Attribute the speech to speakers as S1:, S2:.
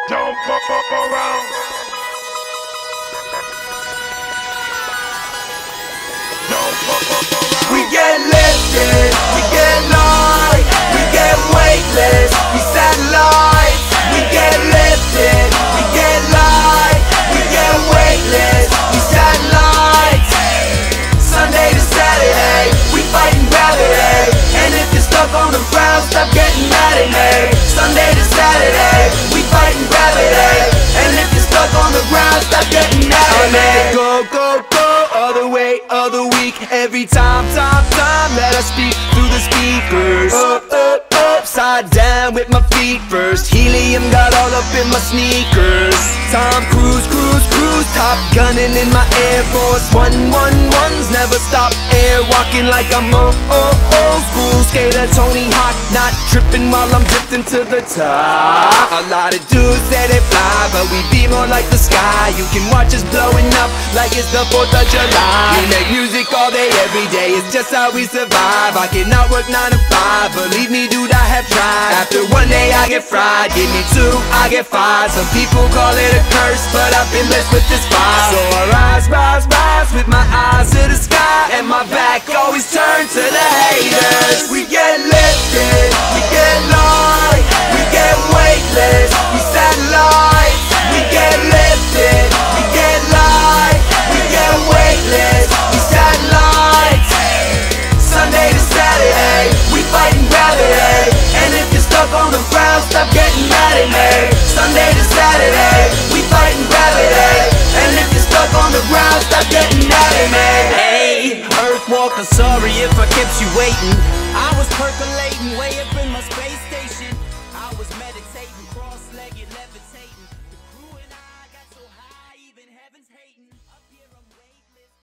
S1: Don't fuck around. Don't fuck around.
S2: We get lifted, we get light, we get weightless, we satellites. We get lifted, we get light, we get weightless, we satellites. Sunday to Saturday, we fighting gravity. And if you're stuck on the ground, stop getting mad at me. Sunday to Saturday, we fighting gravity. And if you're stuck on the ground, stop getting mad at me. Go, go, go, other way, other week. Every time that I speak through the speakers. Upside down with my feet first. Helium got all up in my sneakers. Tom Cruise, Top gunning in my Air Force 111s. Never stop air walking like I'm old school skater Tony Hawk. Not tripping while I'm drifting to the top. A lot of dudes say they fly, but we be more like the sky. You can watch us blowing up like it's the 4th of July. We make music all day, every day, it's just how we survive. I cannot work 9 to 5, believe me dude, I have tried. After one day I get fried, give me 2, I get 5. Some people call it a curse, but I've been blessed with this vibe. So I rise with my eyes to the sky, and my back always turned to the haters. We get lifted, we get light, we get weightless, we satellites. We get lifted, we get light, we get weightless, we satellites. Sunday to Saturday, we fighting gravity. And if you're stuck on the ground, stop getting mad at me. Sunday to Saturday, we fighting gravity. And if you're stuck on the ground, stop getting mad at me. Hey, Earthwalker, sorry if I kept you waiting. I was percolating way up in my space station.